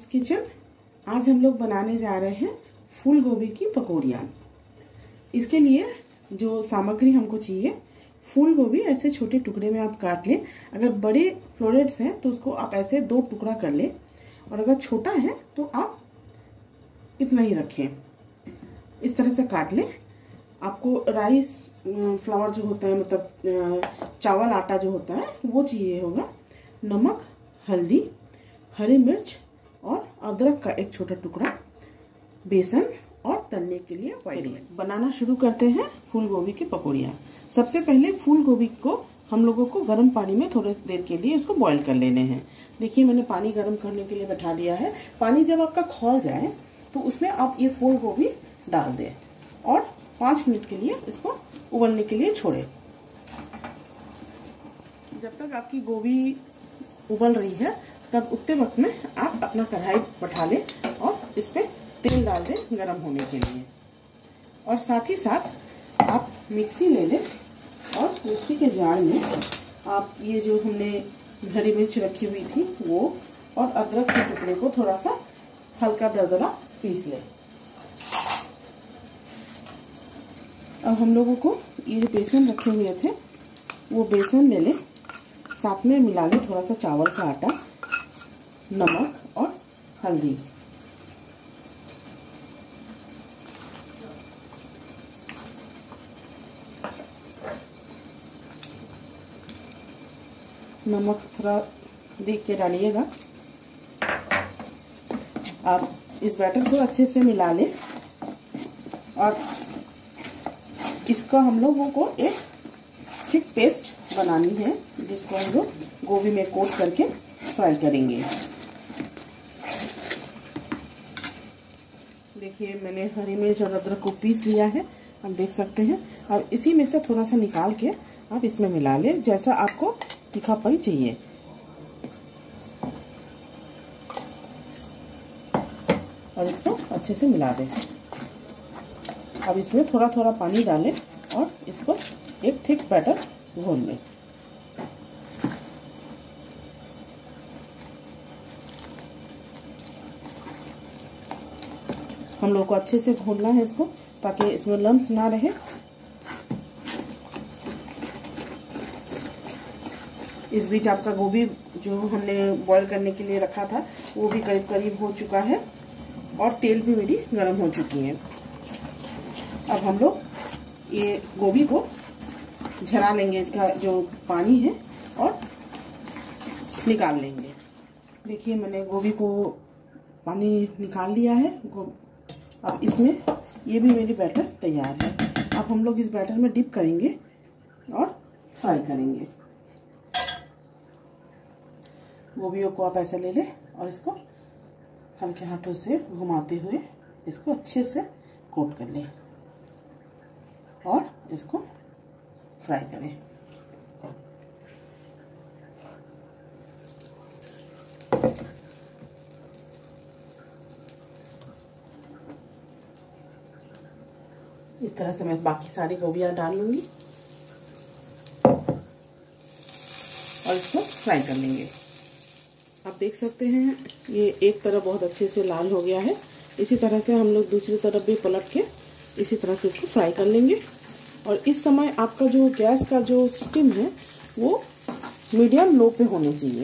Moms kitchen. आज हम लोग बनाने जा रहे हैं फूल गोभी की पकौड़ियाँ। इसके लिए जो सामग्री हमको चाहिए, फूल गोभी ऐसे छोटे टुकड़े में आप काट लें। अगर बड़े फ्लोरेट्स हैं तो उसको आप ऐसे 2 टुकड़ा कर लें, और अगर छोटा है तो आप इतना ही रखें। इस तरह से काट लें। आपको राइस फ्लावर जो होता है, मतलब चावल आटा जो होता है वो चाहिए होगा। नमक, हल्दी, हरी मिर्च और अदरक का एक छोटा टुकड़ा, बेसन और तलने के लिए ऑयल। बनाना शुरू करते हैं फूल गोभी की पकौड़ियाँ। सबसे पहले फूल गोभी को हम लोगों को गर्म पानी में थोड़ी देर के लिए उसको बॉईल कर लेने हैं। देखिए मैंने पानी गर्म करने के लिए बैठा दिया है। पानी जब आपका खौल जाए तो उसमें आप ये फूल गोभी डाल दें और 5 मिनट के लिए इसको उबलने के लिए छोड़ें। जब तक आपकी गोभी उबल रही है तब उतने वक्त में आप अपना कढ़ाई बैठा लें और इस पर तेल डाल दें गरम होने के लिए। और साथ ही साथ आप मिक्सी ले लें और मिक्सी के जार में आप ये जो हमने हरी मिर्च रखी हुई थी वो और अदरक के टुकड़े को थोड़ा सा हल्का दरदरा पीस लें। अब हम लोगों को ये जो बेसन रखे हुए थे वो बेसन ले लें, साथ में मिला लें थोड़ा सा चावल का आटा, नमक और हल्दी। नमक थोड़ा देख के डालिएगा। आप इस बैटर को अच्छे से मिला लें और इसका हम लोगों को एक थिक पेस्ट बनानी है, जिसको हम लोग गोभी में कोट करके फ्राई करेंगे। देखिए मैंने हरी मिर्च और अदरक को पीस लिया है, आप देख सकते हैं। अब इसी में से थोड़ा सा निकाल के आप इसमें मिला लें, जैसा आपको तीखापन चाहिए। और इसको अच्छे से मिला दें। अब इसमें थोड़ा थोड़ा पानी डालें और इसको एक थिक बैटर घोल लें। हम लोग को अच्छे से घोलना है इसको, ताकि इसमें लम्स ना रहे। इस बीच आपका गोभी जो हमने बॉईल करने के लिए रखा था वो भी करीब करीब हो चुका है और तेल भी मेरी गर्म हो चुकी है। अब हम लोग ये गोभी को झरा लेंगे, इसका जो पानी है, और निकाल लेंगे। देखिए मैंने गोभी को पानी निकाल लिया है। अब इसमें ये भी मेरी बैटर तैयार है। अब हम लोग इस बैटर में डिप करेंगे और फ्राई करेंगे। गोभियों को आप ऐसे ले लें और इसको हल्के हाथों से घुमाते हुए इसको अच्छे से कोट कर लें और इसको फ्राई करें। इस तरह से मैं बाकी सारी गोभियां डाल लूंगी और इसको फ्राई कर लेंगे। आप देख सकते हैं ये एक तरफ बहुत अच्छे से लाल हो गया है। इसी तरह से हम लोग दूसरी तरफ भी पलट के इसी तरह से इसको फ्राई कर लेंगे। और इस समय आपका जो गैस का जो स्टीम है वो मीडियम लो पे होने चाहिए,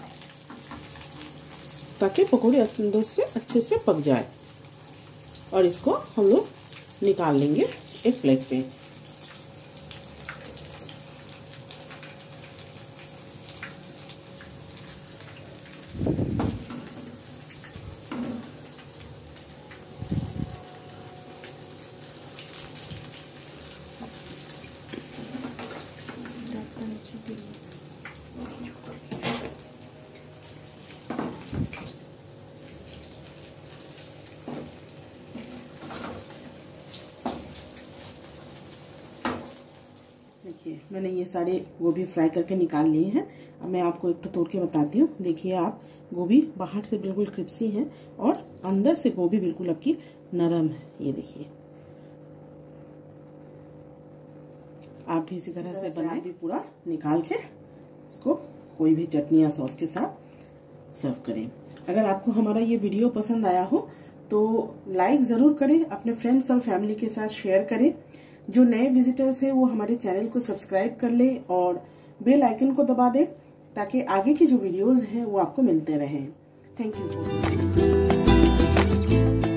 ताकि पकौड़ी अंदर से अच्छे से पक जाए। और इसको हम लोग निकाल लेंगे एक प्लेट पे। देखिए मैंने ये सारे गोभी फ्राई करके निकाल लिए हैं। अब मैं आपको एक तो तोड़ के बताती हूँ। देखिए आप, गोभी बाहर से बिल्कुल क्रिस्पी है और अंदर से गोभी बिल्कुल आपकी नरम है। ये देखिए, आप भी इसी तरह से बनाएं। भी पूरा निकाल के इसको कोई भी चटनी या सॉस के साथ सर्व करें। अगर आपको हमारा ये वीडियो पसंद आया हो तो लाइक ज़रूर करें, अपने फ्रेंड्स और फैमिली के साथ शेयर करें। जो नए विजिटर्स हैं वो हमारे चैनल को सब्सक्राइब कर ले और बेल आइकन को दबा दें ताकि आगे की जो वीडियोस हैं वो आपको मिलते रहें। Thank you.